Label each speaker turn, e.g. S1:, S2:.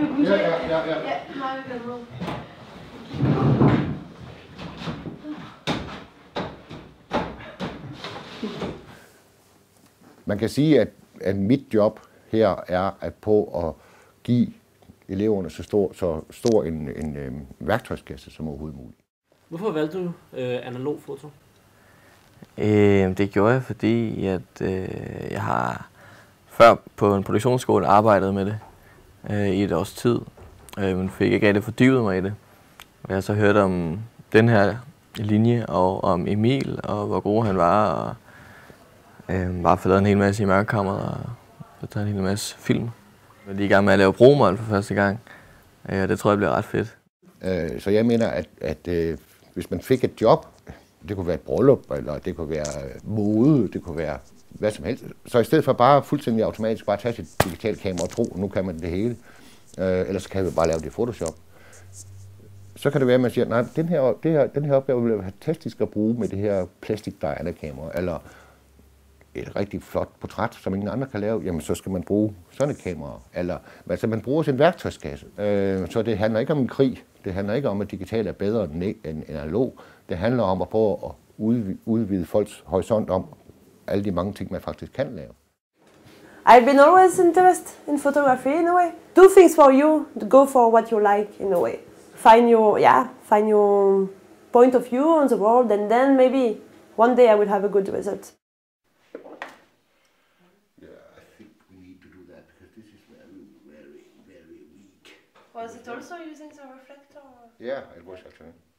S1: Ja, man kan sige, at mit job her er at på at give eleverne så stor en værktøjskasse som overhovedet muligt.
S2: Hvorfor valgte du analog foto?
S3: Det gjorde jeg, fordi jeg har før på en produktionsskole arbejdet med det i et års tid, men fik ikke rigtig fordybet mig i det. Jeg har så hørt om den her linje og om Emil og hvor god han var, og bare fået lavet en hel masse i mørkekammeret og taget en hel masse film. Jeg er lige i gang med at lave bromål for første gang, og det tror jeg bliver ret fedt.
S1: Så jeg mener, at hvis man fik et job, det kunne være et bryllup, eller det kunne være mode, det kunne være hvad som helst. Så i stedet for bare fuldstændig automatisk bare tage sit digitale kamera og tro, nu kan man det hele, ellers kan vi bare lave det i Photoshop. Så kan det være, at man siger, nej, den her opgave vil være fantastisk at bruge med det her plastik Diana-kamera, eller et rigtig flot portræt, som ingen andre kan lave, jamen så skal man bruge sådan et kamera. Eller altså man bruger sin værktøjskasse. Så det handler ikke om en krig. Det handler ikke om, at digital er bedre end analog. Det handler om at prøve at udvide folks horisont om alle de mange ting, man faktisk kan lave.
S4: I've been always interested in photography in a way. Do things for you, go for what you like in a way. Find your point of view on the world, and then maybe one day I will have a good result. Was it also using the reflector?
S1: Yeah, it was actually.